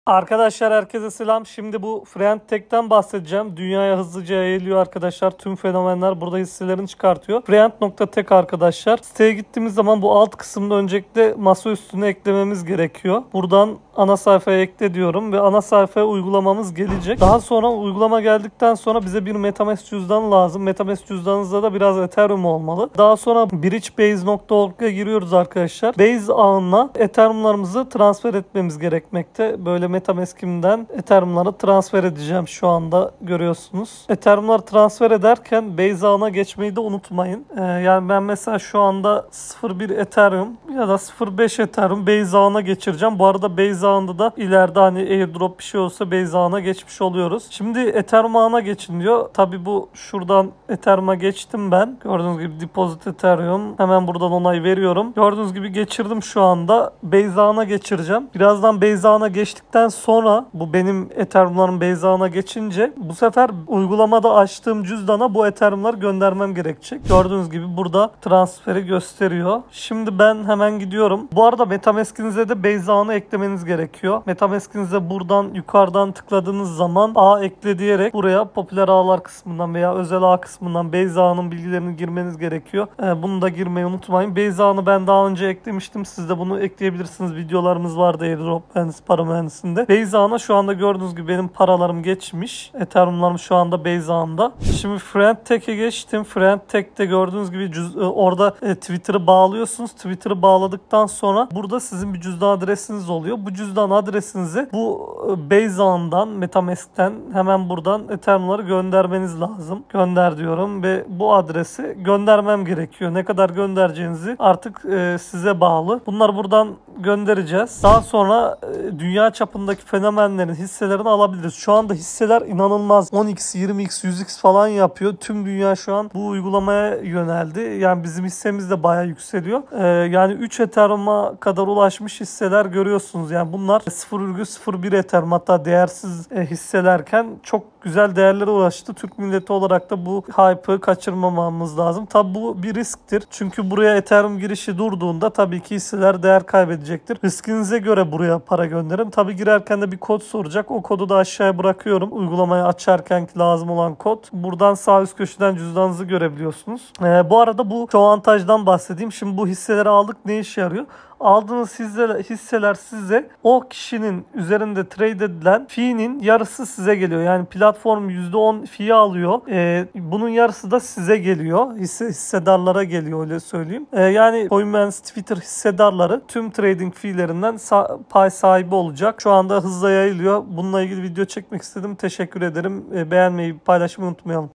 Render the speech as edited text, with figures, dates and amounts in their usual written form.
Arkadaşlar herkese selam. Şimdi bu Friend.tech'ten bahsedeceğim. Dünyaya hızlıca yayılıyor arkadaşlar. Tüm fenomenler burada hisselerini çıkartıyor. Friend.tech arkadaşlar. Siteye gittiğimiz zaman bu alt kısımda öncelikle masa üstüne eklememiz gerekiyor. Buradan ana sayfaya ekle diyorum ve ana sayfaya uygulamamız gelecek. Daha sonra uygulama geldikten sonra bize bir MetaMask cüzdanı lazım. MetaMask cüzdanınızda da biraz Ethereum olmalı. Daha sonra bridgebase.org'a giriyoruz arkadaşlar. Base ağına Ethereum'larımızı transfer etmemiz gerekmekte. Böyle MetaMask'imden Ethereum'ları transfer edeceğim şu anda görüyorsunuz. Ethereum'ları transfer ederken Base ağına geçmeyi de unutmayın. Yani ben mesela şu anda 0.1 Ethereum ya da 0.5 Ethereum Base ağına geçireceğim. Bu arada Base ağında da ileride hani airdrop bir şey olsa Base ağına geçmiş oluyoruz. Şimdi Ethereum ağına geçin diyor. Tabi bu şuradan Ethereum'a geçtim ben. Gördüğünüz gibi Deposit Ethereum. Hemen buradan onay veriyorum. Gördüğünüz gibi geçirdim şu anda. Base ağına geçireceğim. Birazdan Base ağına geçtikten sonra bu benim Ethereum'larım Base ağına geçince bu sefer uygulamada açtığım cüzdana bu Ethereum'ları göndermem gerekecek. Gördüğünüz gibi burada transferi gösteriyor. Şimdi ben hemen gidiyorum. Bu arada MetaMask'inize de Base ağına eklemeniz gerekiyor. MetaMask'inize buradan yukarıdan tıkladığınız zaman ağ ekle diyerek buraya popüler ağlar kısmından veya özel ağ kısmından Base ağının bilgilerini girmeniz gerekiyor. Bunu da girmeyi unutmayın. Base ağını ben daha önce eklemiştim. Siz de bunu ekleyebilirsiniz. Videolarımız vardı airdrop mühendisi, para mühendisinde. Base ağına şu anda gördüğünüz gibi benim paralarım geçmiş. Ethereum'larım şu anda Base ağında. Şimdi Friend.tech'e geçtim. Friend.tech'te gördüğünüz gibi orada Twitter'ı bağlıyorsunuz. Twitter'ı bağladıktan sonra burada sizin bir cüzdan adresiniz oluyor. Bu cüzdan adresinizi bu Base ağından, MetaMask'ten hemen buradan Ethereum'ları göndermeniz lazım. Gönder diyorum ve bu adresi göndermem gerekiyor. Ne kadar göndereceğinizi artık size bağlı. Bunları buradan göndereceğiz. Daha sonra dünya çapındaki fenomenlerin hisselerini alabiliriz. Şu anda hisseler inanılmaz 10x, 20x, 100x falan yapıyor. Tüm dünya şu an bu uygulamaya yöneldi. Yani bizim hissemiz de bayağı yükseliyor. Yani 3 Ethereum'a kadar ulaşmış hisseler görüyorsunuz. Yani bunlar 0,01 Ethereum, hatta değersiz hisselerken çok güzel değerlere ulaştı. Türk milleti olarak da bu hype'ı kaçırmamamız lazım. Tabi bu bir risktir. Çünkü buraya Ethereum girişi durduğunda tabii ki hisseler değer kaybedecektir. Riskinize göre buraya para gönderin. Tabi girerken de bir kod soracak. O kodu da aşağıya bırakıyorum. Uygulamayı açarken lazım olan kod. Buradan sağ üst köşeden cüzdanınızı görebiliyorsunuz. Bu arada bu şu avantajdan bahsedeyim. Şimdi bu hisseleri aldık. Ne işe yarıyor? Aldığınız hisseler size o kişinin üzerinde trade edilen fee'nin yarısı size geliyor. Yani platform %10 fee alıyor. Bunun yarısı da size geliyor. Hissedarlara geliyor, öyle söyleyeyim. Yani CoinMans Twitter hissedarları tüm trading fee'lerinden pay sahibi olacak. Şu anda hızla yayılıyor. Bununla ilgili video çekmek istedim. Teşekkür ederim. Beğenmeyi, paylaşmayı unutmayalım.